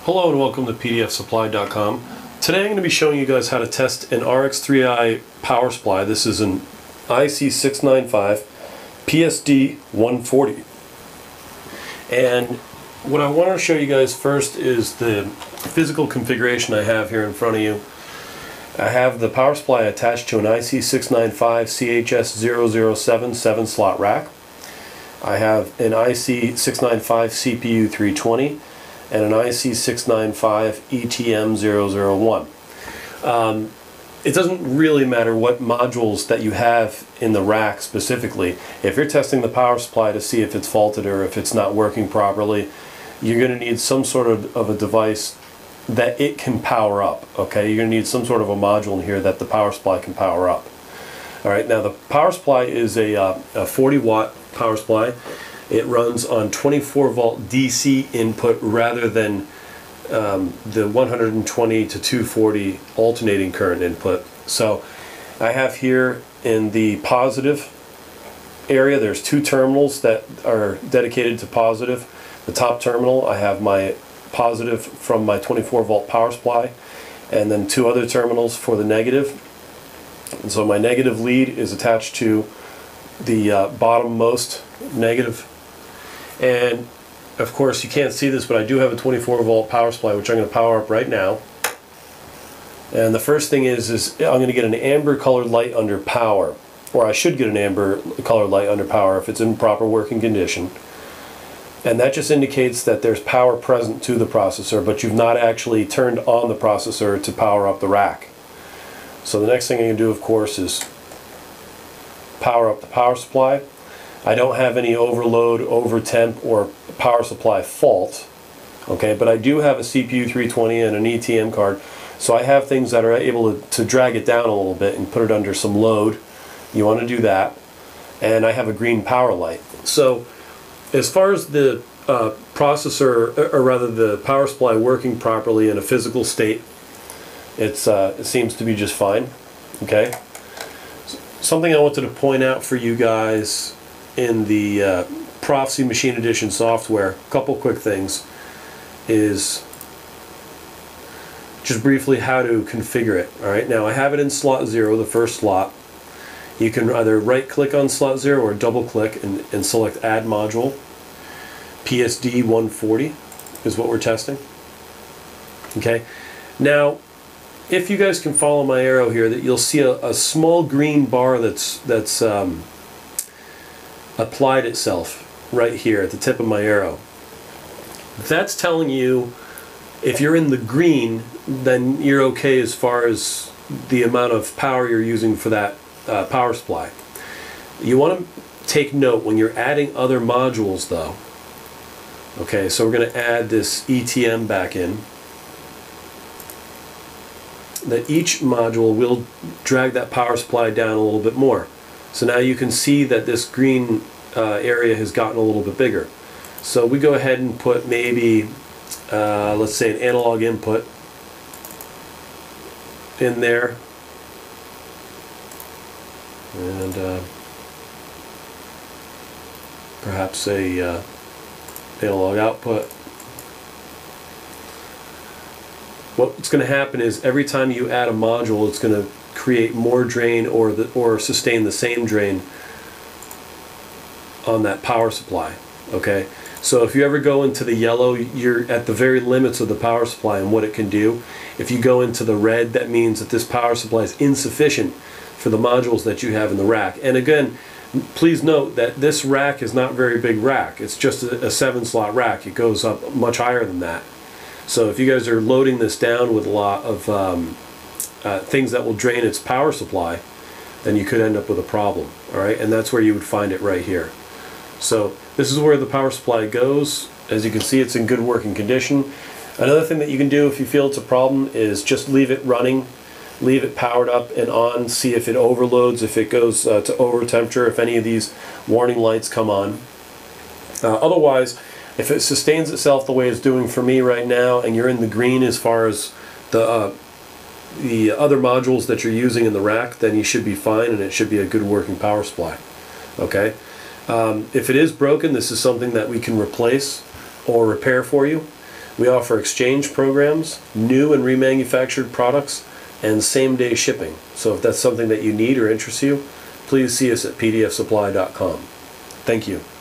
Hello and welcome to pdfsupply.com. Today I'm going to be showing you guys how to test an RX3i power supply. This is an IC695 PSD140. And what I want to show you guys first is the physical configuration I have here in front of you. I have the power supply attached to an IC695 CHS007 7-slot rack. I have an IC695 CPU 320 and an IC695 ETM001. It doesn't really matter what modules that you have in the rack specifically. If you're testing the power supply to see if it's faulted or if it's not working properly, you're going to need some sort of a device that it can power up. Okay, you're going to need some sort of a module in here that the power supply can power up. All right, now the power supply is a 40-watt power supply. It runs on 24-volt DC input rather than the 120 to 240 alternating current input. So I have here in the positive area, there's two terminals that are dedicated to positive. The top terminal, I have my positive from my 24-volt power supply, and then two other terminals for the negative. And so my negative lead is attached to the bottommost negative. And of course you can't see this, but I do have a 24-volt power supply which I'm going to power up right now. And the first thing is I'm going to get an amber colored light under power, or I should get an amber colored light under power if it's in proper working condition. And that just indicates that there's power present to the processor, but you've not actually turned on the processor to power up the rack. So the next thing I'm going to do, of course, is power up the power supply. I don't have any overload, overtemp, or power supply fault, okay, but I do have a CPU 320 and an ETM card, so I have things that are able to drag it down a little bit and put it under some load. You want to do that. And I have a green power light. So as far as the processor, or rather the power supply working properly in a physical state, it seems to be just fine, okay. Something I wanted to point out for you guys in the Proficy Machine Edition software, a couple quick things, is just briefly how to configure it. Alright, now I have it in slot 0, the first slot. You can either right click on slot 0 or double click and select add module. PSD140 is what we're testing. Okay, now if you guys can follow my arrow here, that you'll see a small green bar that's applied itself right here at the tip of my arrow. That's telling you if you're in the green, then you're okay as far as the amount of power you're using for that power supply. You want to take note when you're adding other modules though. Okay, so we're going to add this ETM back in. That each module will drag that power supply down a little bit more. So now you can see that this green area has gotten a little bit bigger. So we go ahead and put maybe, let's say, an analog input in there. And perhaps a analog output. What's going to happen is every time you add a module, it's going to create more drain or sustain the same drain on that power supply. Okay, so if you ever go into the yellow, you're at the very limits of the power supply and what it can do. If you go into the red, that means that this power supply is insufficient for the modules that you have in the rack. And again, please note that this rack is not a very big rack. It's just a 7-slot rack. It goes up much higher than that. So if you guys are loading this down with a lot of things that will drain its power supply, then you could end up with a problem. All right, and that's where you would find it right here. So this is where the power supply goes. As you can see, it's in good working condition. Another thing that you can do if you feel it's a problem is just leave it running, leave it powered up and on, see if it overloads, if it goes to over temperature, if any of these warning lights come on. Otherwise, if it sustains itself the way it's doing for me right now, and you're in the green as far as the other modules that you're using in the rack, then you should be fine and it should be a good working power supply. Okay, If it is broken, this is something that we can replace or repair for you. We offer exchange programs, new and remanufactured products, and same-day shipping. So if that's something that you need or interests you, please see us at pdfsupply.com. Thank you.